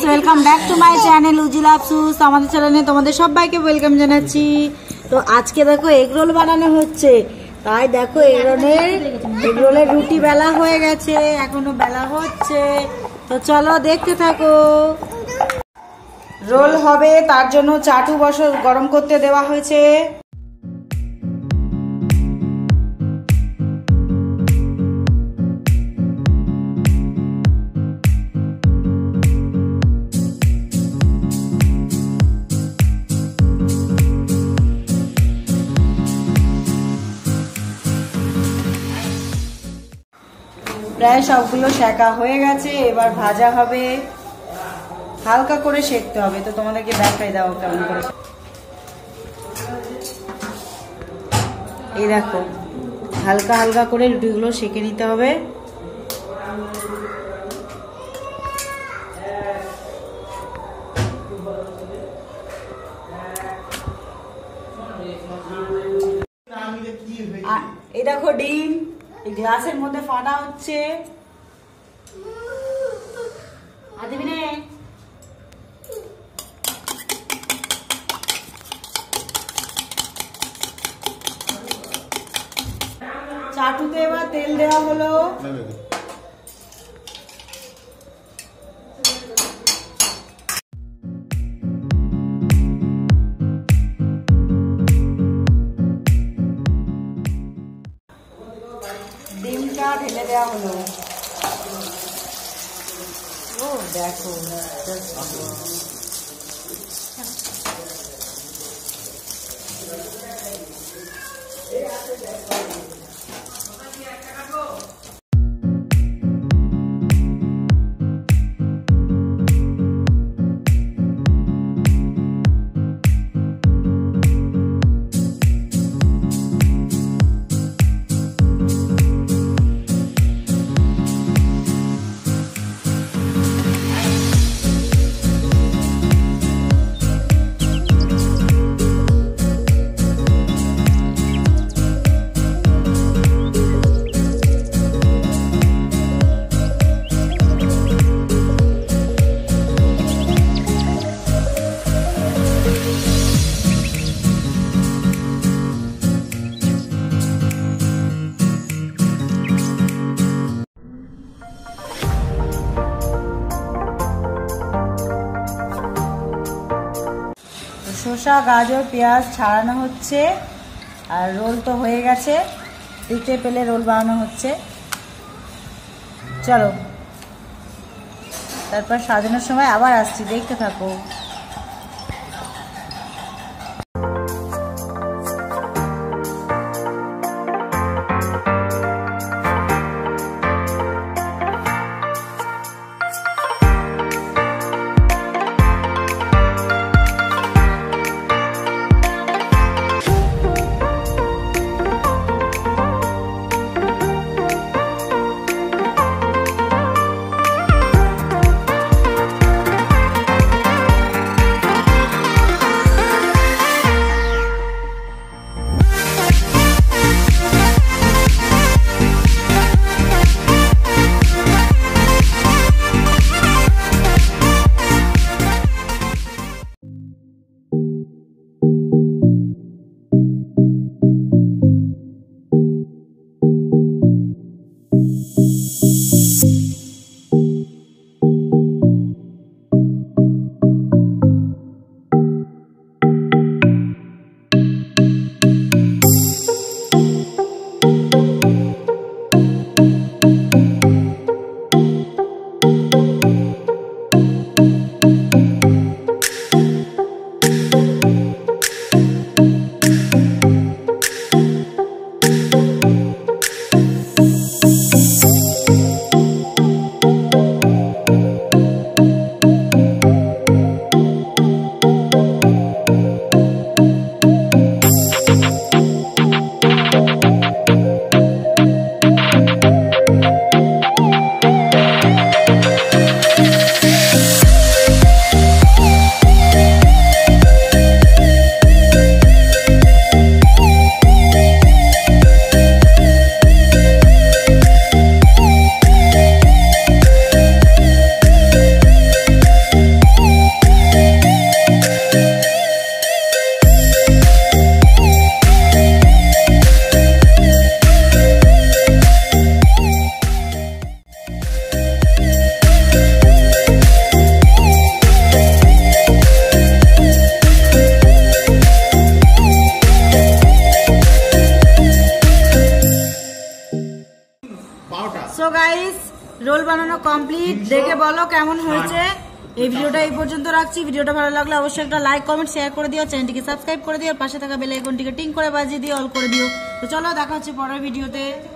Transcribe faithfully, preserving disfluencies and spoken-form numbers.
Welcome back to my channel উজিলা আফসুস। আমাদের চ্যানেলে তোমাদের সবাইকে ওয়েলকাম জানাচ্ছি। তো আজকে দেখো এগ রোল বানানো হচ্ছে, তাই দেখো এগ রোলের এগ রোলের রুটি বেলা হয়ে গেছে, এখনো বেলা হচ্ছে। তো চলো দেখতে থাকো। রোল হবে তার জন্য চাটু বসো গরম করতে দেওয়া হয়েছে। প্রায় সবগুলো সেকা হয়ে গেছে, এবার ভাজা হবে। হালকা করে সেকতে হবে। তো তোমাদেরকে দেখাই দাও কেমন করে। এই দেখো হালকা হালকা করে রুটিগুলো সেকে নিতে হবে। এই দেখো ডিম এই গ্লাসের মধ্যে ফাটা হচ্ছে। চাটুতে এবার তেল দেওয়া হলো। ডিমটা ঢেলে দেওয়া হলো। ও দেখো শসা গাজর পেঁয়াজ ছাড়ানো হচ্ছে, আর রোল তো হয়ে গেছে। দিতে পেলে রোল বানানো হচ্ছে। চলো তারপর সাজানোর সময় আবার আসছি, দেখতে থাকো। কমপ্লিট। দেখে বলো কেমন হয়েছে। এই ভিডিওটা এই পর্যন্ত রাখছি। ভিডিওটা ভালো লাগলে অবশ্যই একটা লাইক কমেন্ট শেয়ার করে দিও, চ্যানেলটিকে সাবস্ক্রাইব করে দিও, পাশে থাকা বেল আইকনটিকে টিং করে বাজিয়ে দিও, অল করে দিও। তো চলো দেখা হচ্ছে পরের ভিডিওতে।